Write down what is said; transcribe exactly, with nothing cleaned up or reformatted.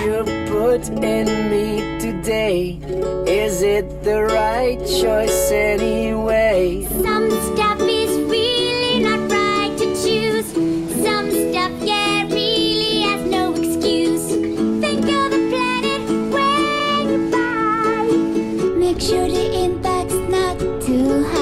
you put in me today? Is it the right choice anyway? Some stuff is really not right to choose. Some stuff, yeah, really has no excuse. Think of the planet when you buy. Make sure the impact's not too high.